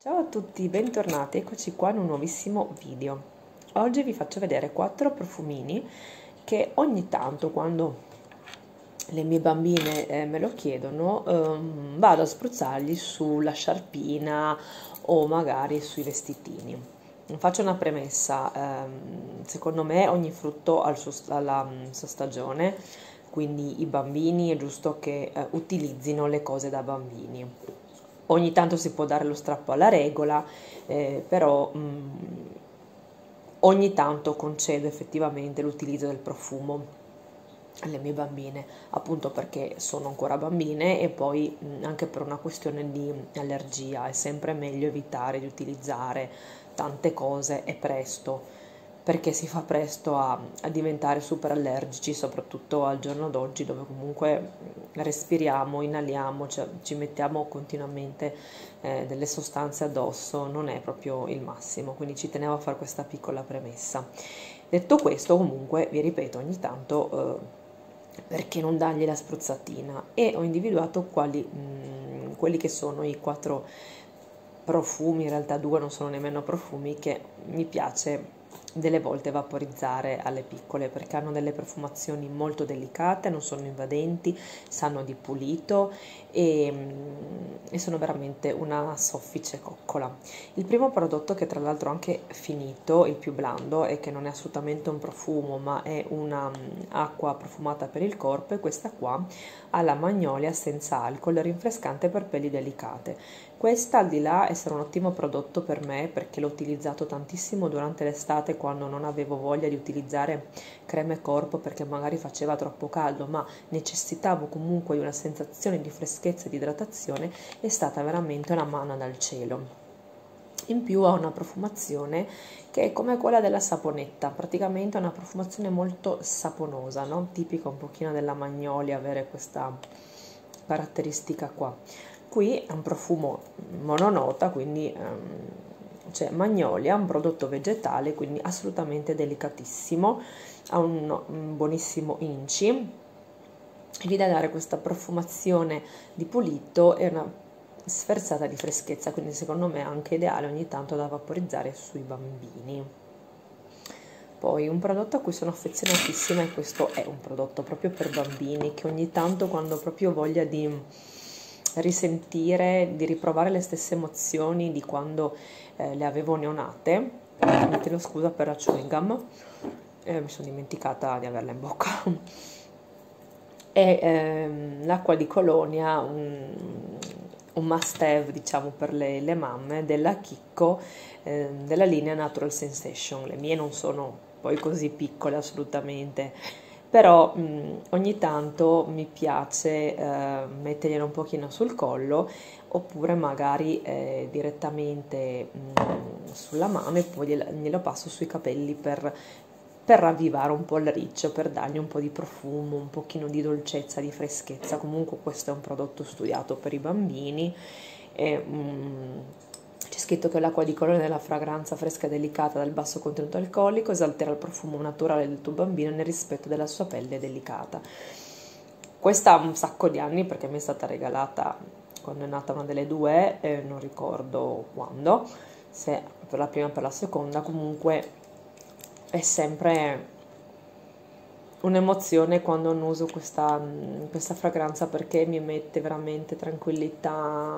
Ciao a tutti, bentornati, eccoci qua in un nuovissimo video. Oggi vi faccio vedere 4 profumini che ogni tanto, quando le mie bambine me lo chiedono, vado a spruzzargli sulla sciarpina o magari sui vestitini. Faccio una premessa, secondo me ogni frutto ha la sua stagione, quindi i bambini è giusto che utilizzino le cose da bambini. Ogni tanto si può dare lo strappo alla regola, però ogni tanto concedo effettivamente l'utilizzo del profumo alle mie bambine, appunto perché sono ancora bambine e poi anche per una questione di allergia. È sempre meglio evitare di utilizzare tante cose e presto, perché si fa presto a diventare super allergici, soprattutto al giorno d'oggi, dove comunque respiriamo, inaliamo, cioè ci mettiamo continuamente delle sostanze addosso. Non è proprio il massimo, quindi ci tenevo a fare questa piccola premessa. Detto questo, comunque vi ripeto, ogni tanto perché non dargli la spruzzatina, e ho individuato quelli che sono i 4 profumi, in realtà 2 non sono nemmeno profumi, che mi piace delle volte vaporizzare alle piccole, perché hanno delle profumazioni molto delicate, non sono invadenti, sanno di pulito e sono veramente una soffice coccola. Il primo prodotto, che tra l'altro ho anche finito, il più blando, e che non è assolutamente un profumo ma è una acqua profumata per il corpo, è questa qua, alla magnolia senza alcol, rinfrescante per pelli delicate. Questa, al di là essere un ottimo prodotto per me, perché l'ho utilizzato tantissimo durante l'estate, quando non avevo voglia di utilizzare creme corpo perché magari faceva troppo caldo, ma necessitavo comunque di una sensazione di freschezza e di idratazione, è stata veramente una manna dal cielo. In più ha una profumazione che è come quella della saponetta, praticamente è una profumazione molto saponosa, no? Tipica un pochino della magnolia, avere questa caratteristica qua. Qui è un profumo mononota, quindi c'è magnolia, un prodotto vegetale, quindi assolutamente delicatissimo, ha un buonissimo inci, e gli dà dare questa profumazione di pulito e una sferzata di freschezza, quindi secondo me è anche ideale ogni tanto da vaporizzare sui bambini. Poi un prodotto a cui sono affezionatissima, e questo è un prodotto proprio per bambini, che ogni tanto, quando proprio ho voglia di risentire, di riprovare le stesse emozioni di quando le avevo neonate, mi chiedo scusa per la chewing gum, mi sono dimenticata di averla in bocca, è l'acqua di colonia, un must have, diciamo, per le mamme, della Chicco, della linea Natural Sensation. Le mie non sono poi così piccole assolutamente, però ogni tanto mi piace metterglielo un pochino sul collo, oppure magari direttamente sulla mano, e poi glielo passo sui capelli per ravvivare un po' il riccio, per dargli un po' di profumo, un pochino di dolcezza, di freschezza. Comunque questo è un prodotto studiato per i bambini. E, c'è scritto che l'acqua di colore nella fragranza fresca e delicata dal basso contenuto alcolico esalterà il profumo naturale del tuo bambino nel rispetto della sua pelle delicata. Questa ha un sacco di anni, perché mi è stata regalata quando è nata una delle due, non ricordo quando, se per la prima o per la seconda. Comunque è sempre un'emozione quando non uso questa fragranza, perché mi mette veramente tranquillità,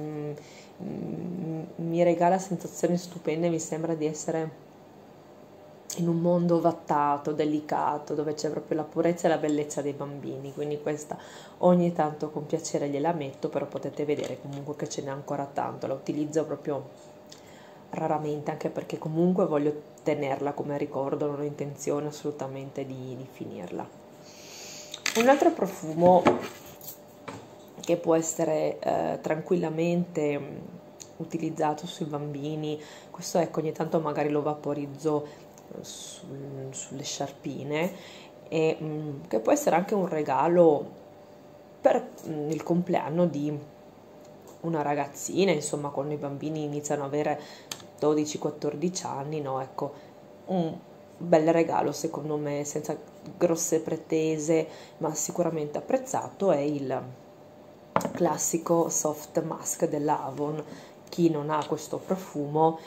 mi regala sensazioni stupende, mi sembra di essere in un mondo ovattato, delicato, dove c'è proprio la purezza e la bellezza dei bambini. Quindi questa ogni tanto con piacere gliela metto, però potete vedere comunque che ce n'è ancora tanto, la utilizzo proprio raramente, anche perché comunque voglio tenerla come ricordo, non ho intenzione assolutamente di finirla. Un altro profumo che può essere tranquillamente utilizzato sui bambini, questo, ecco, ogni tanto magari lo vaporizzo sulle sciarpine, e che può essere anche un regalo per il compleanno di una ragazzina, insomma, quando i bambini iniziano ad avere 12-14 anni, no? Ecco, un bel regalo secondo me, senza grosse pretese, ma sicuramente apprezzato, è il classico soft mask della Avon, chi non ha questo profumo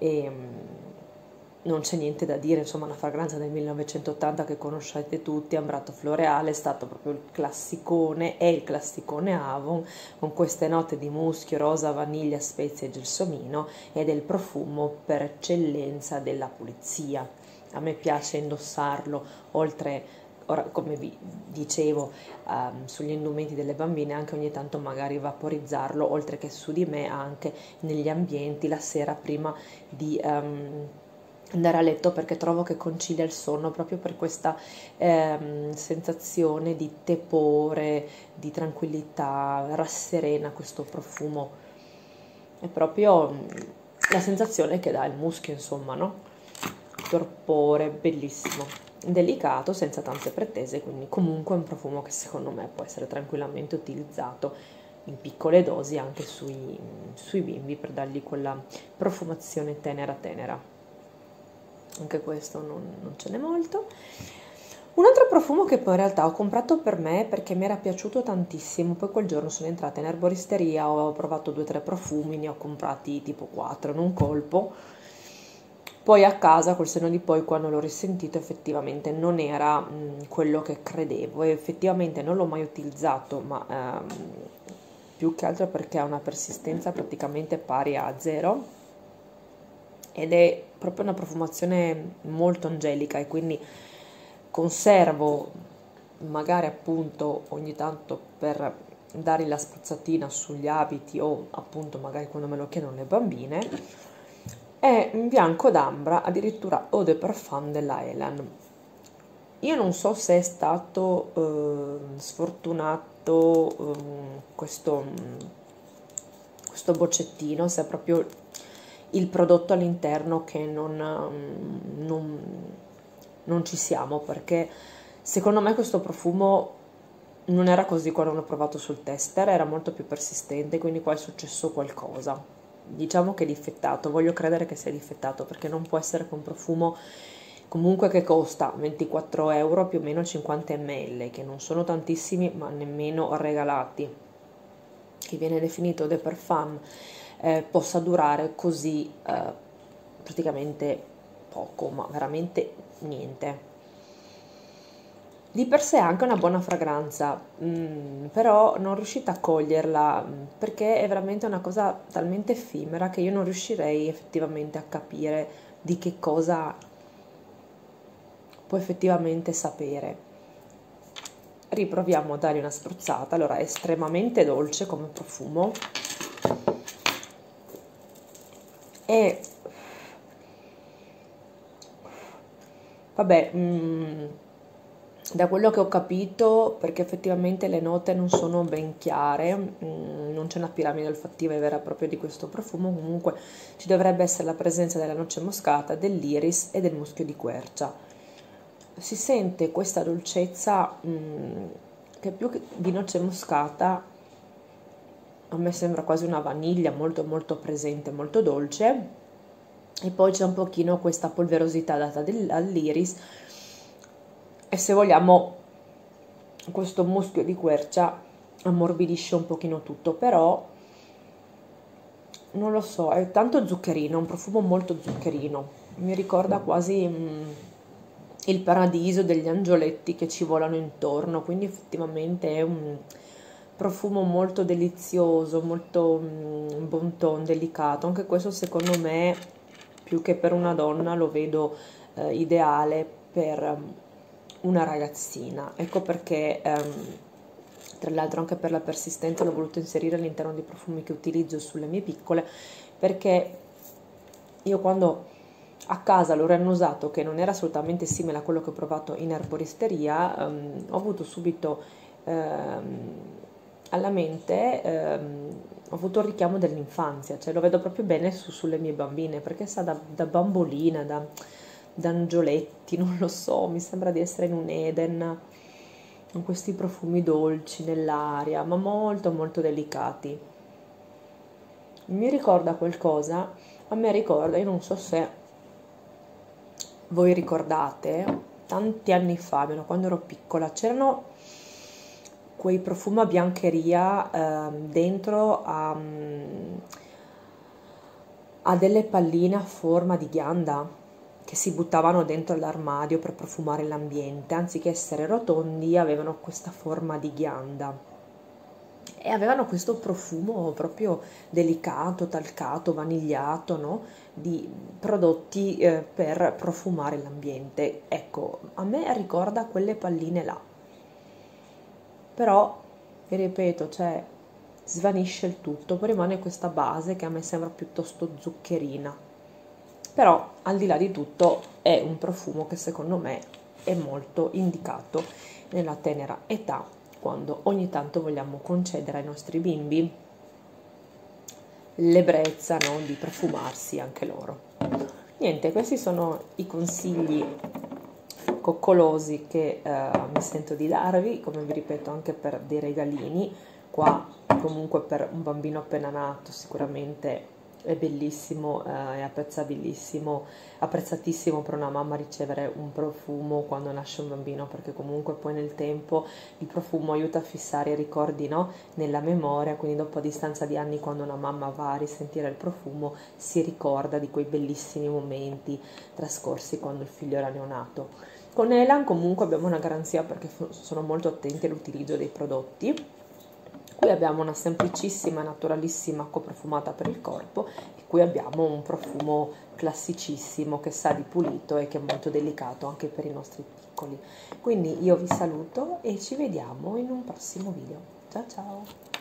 non c'è niente da dire, insomma, una fragranza del 1980 che conoscete tutti, Ambrato Floreale, è stato proprio il classicone, è il classicone Avon, con queste note di muschio, rosa, vaniglia, spezie e gelsomino, ed è il profumo per eccellenza della pulizia. A me piace indossarlo, oltre, ora, come vi dicevo, sugli indumenti delle bambine, anche ogni tanto magari vaporizzarlo, oltre che su di me, anche negli ambienti, la sera prima di andare a letto, perché trovo che concilia il sonno proprio per questa sensazione di tepore, di tranquillità, rasserena questo profumo. È proprio la sensazione che dà il muschio, insomma, no? Torpore, bellissimo, delicato, senza tante pretese, quindi comunque è un profumo che secondo me può essere tranquillamente utilizzato in piccole dosi anche sui bimbi, per dargli quella profumazione tenera tenera. Anche questo non ce n'è molto. Un altro profumo che poi in realtà ho comprato per me perché mi era piaciuto tantissimo, poi quel giorno sono entrata in erboristeria, ho provato 2 o 3 profumi, ne ho comprati tipo 4 in un colpo, poi a casa col senno di poi, quando l'ho risentito, effettivamente non era quello che credevo, e effettivamente non l'ho mai utilizzato, ma più che altro perché ha una persistenza praticamente pari a 0, ed è proprio una profumazione molto angelica, e quindi conservo magari appunto ogni tanto per dare la spruzzatina sugli abiti, o appunto magari quando me lo chiedono le bambine. È in bianco d'ambra, addirittura eau de parfum della Elan. Io non so se è stato sfortunato questo boccettino, se è proprio il prodotto all'interno che non ci siamo, perché secondo me questo profumo non era così quando l'ho provato sul tester, era molto più persistente, quindi qua è successo qualcosa. Diciamo che è difettato, voglio credere che sia difettato, perché non può essere che un profumo comunque che costa 24 euro, più o meno 50 ml, che non sono tantissimi ma nemmeno regalati, che viene definito eau de parfum, possa durare così praticamente poco, ma veramente niente. Di per sé è anche una buona fragranza, però non riuscite a coglierla, perché è veramente una cosa talmente effimera che io non riuscirei effettivamente a capire di che cosa può effettivamente sapere. Riproviamo a dare una spruzzata. Allora, è estremamente dolce come profumo, e vabbè, da quello che ho capito, perché effettivamente le note non sono ben chiare, non c'è una piramide olfattiva vera e propria di questo profumo, comunque ci dovrebbe essere la presenza della noce moscata, dell'iris e del muschio di quercia. Si sente questa dolcezza che più che di noce moscata a me sembra quasi una vaniglia molto molto presente, molto dolce, e poi c'è un pochino questa polverosità data all'iris, e se vogliamo questo muschio di quercia ammorbidisce un pochino tutto, però non lo so, è tanto zuccherino, un profumo molto zuccherino, mi ricorda quasi il paradiso degli angioletti che ci volano intorno, quindi effettivamente è un profumo molto delizioso, molto bon ton, delicato. Anche questo secondo me, più che per una donna, lo vedo ideale per una ragazzina. Ecco perché tra l'altro anche per la persistenza l'ho voluto inserire all'interno dei profumi che utilizzo sulle mie piccole, perché io quando a casa l'ho annusato, che non era assolutamente simile a quello che ho provato in erboristeria, ho avuto subito alla mente, ho avuto il richiamo dell'infanzia, cioè lo vedo proprio bene sulle mie bambine, perché sa da bambolina, da angioletti, non lo so, mi sembra di essere in un Eden, con questi profumi dolci nell'aria, ma molto molto delicati. Mi ricorda qualcosa, a me ricorda, io non so se voi ricordate, tanti anni fa, almeno quando ero piccola, c'erano quei profumi a biancheria dentro a ha delle palline a forma di ghianda che si buttavano dentro l'armadio per profumare l'ambiente, anziché essere rotondi avevano questa forma di ghianda e avevano questo profumo proprio delicato, talcato, vanigliato, no? Di prodotti per profumare l'ambiente. Ecco, a me ricorda quelle palline là. Però, vi ripeto, cioè, svanisce il tutto, poi rimane questa base che a me sembra piuttosto zuccherina. Però, al di là di tutto, è un profumo che secondo me è molto indicato nella tenera età, quando ogni tanto vogliamo concedere ai nostri bimbi l'ebbrezza, no, di profumarsi anche loro. Niente, questi sono i consigli coccolosi che mi sento di darvi, come vi ripeto anche per dei regalini. Qua comunque per un bambino appena nato sicuramente è bellissimo e apprezzatissimo per una mamma ricevere un profumo quando nasce un bambino, perché comunque poi nel tempo il profumo aiuta a fissare i ricordi, no, nella memoria, quindi dopo a distanza di anni quando una mamma va a risentire il profumo si ricorda di quei bellissimi momenti trascorsi quando il figlio era neonato. Con Elan comunque abbiamo una garanzia perché sono molto attenti all'utilizzo dei prodotti. Qui abbiamo una semplicissima, naturalissima coprofumata per il corpo e qui abbiamo un profumo classicissimo che sa di pulito e che è molto delicato anche per i nostri piccoli. Quindi io vi saluto e ci vediamo in un prossimo video. Ciao ciao!